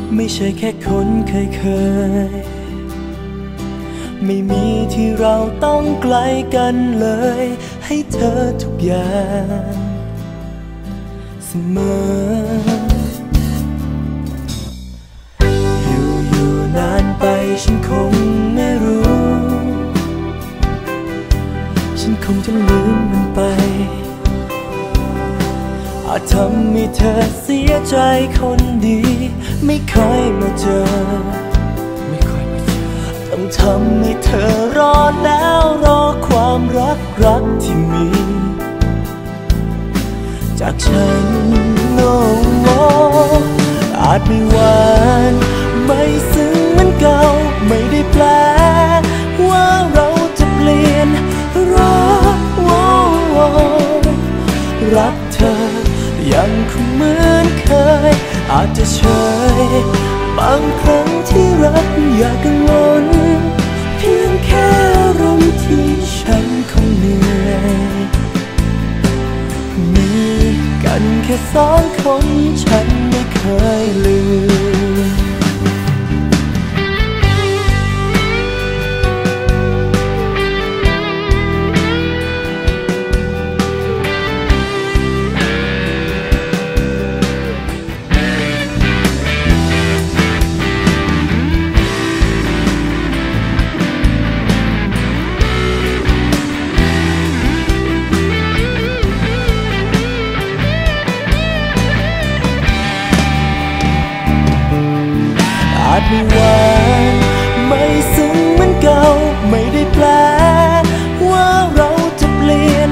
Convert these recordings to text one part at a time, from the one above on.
ไม่ใช่แค่คนเคยไม่มีที่เราต้องไกลกันเลยให้เธอทุกอย่างเสมออยู่นานไปฉันคงไม่รู้ฉันคงจะลืมมันไปอาจทำให้เธอเสียใจคนดีไม่ค่อยมาเจอต้องทำให้เธอรอแล้วรอความรักที่มีจากฉันโง่อาจไม่หวานไม่ซึ้งเหมือนเก่าไม่ได้แปลว่าเราจะเปลี่ยนรักเธอยังคงเหมือนเคยอาจจะเฉยบางครั้งที่รักอยากกังวลเพียงแค่อารมณ์ที่ฉันคงเหนื่อยมีกันแค่สองคนฉันไม่เคยลืมไม่หวานไม่ซึ้งเหมือนเก่าไม่ได้แปลว่าเราจะเปลี่ยน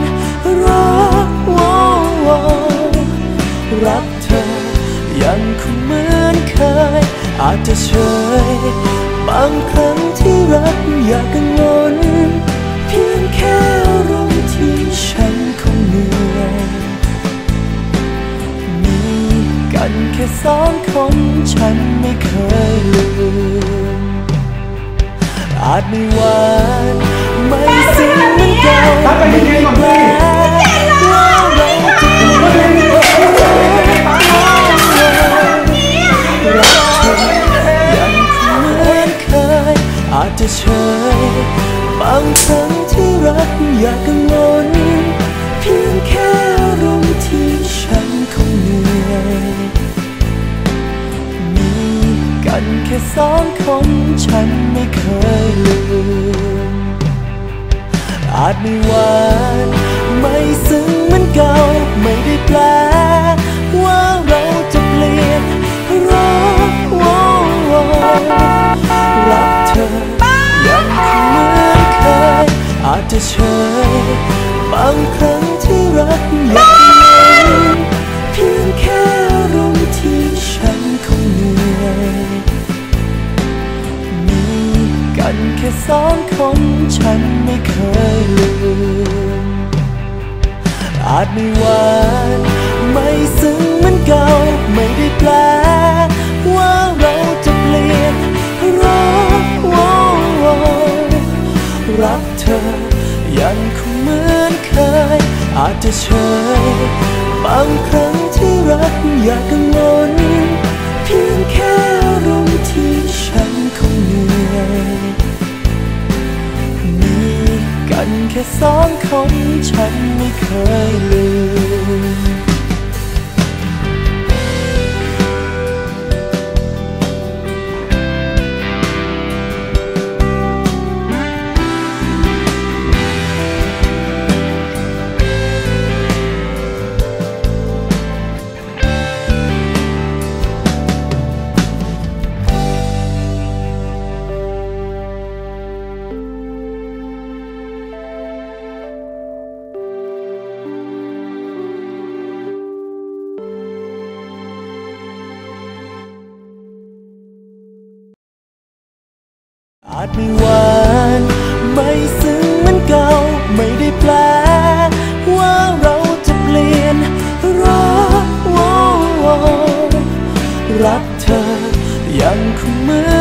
รักเธอยังคงเหมือนเคยอาจจะเฉยบางครั้งที่รักอยากกังวลเพียงแค่อารมณ์ที่ฉันคงเหนื่อยมีกันแค่สองคนฉันไม่เคยลืมอาจไม่หวานไม่ซึ้งเหมือนเก่าไม่ได้แปลว่าเราจะเปลี่ยนรักเธอยังคงเหมือนเคยอาจจะเฉยบางครั้งที่รักอยากกังวลเพียงแค่อารมณ์ที่ฉันคงเหนื่อยมีกันแค่สองคนฉันไม่เคยลืมอาจไม่หวานไม่ซึ้งเหมือนเก่าไม่ได้แปลว่าเราจะเปลี่ยนรักเธอยังคงเหมือนเคยอาจจะเฉยบางครั้งที่รักอยากลืมเพียงแค่อารมณ์ที่ฉันคงเหนื่อยมีกันแค่สองคนฉันไม่เคยลืมอาจไม่หวานไม่ซึ้งเหมือนเก่าไม่ได้แปลว่าเราจะเปลี่ยนรักเธอยังคงเหมือนเคยอาจจะเฉยบางครั้งที่รักอยากกังวลเพียงแค่อารมณ์ที่ฉันคงเหนื่อยมีกันแค่สองคนฉันไม่เคยลืมอาจไม่หวานไม่ซึ้งเหมือนเก่าไม่ได้แปลว่าเราจะเปลี่ยนรักเธอยังคงเหมือน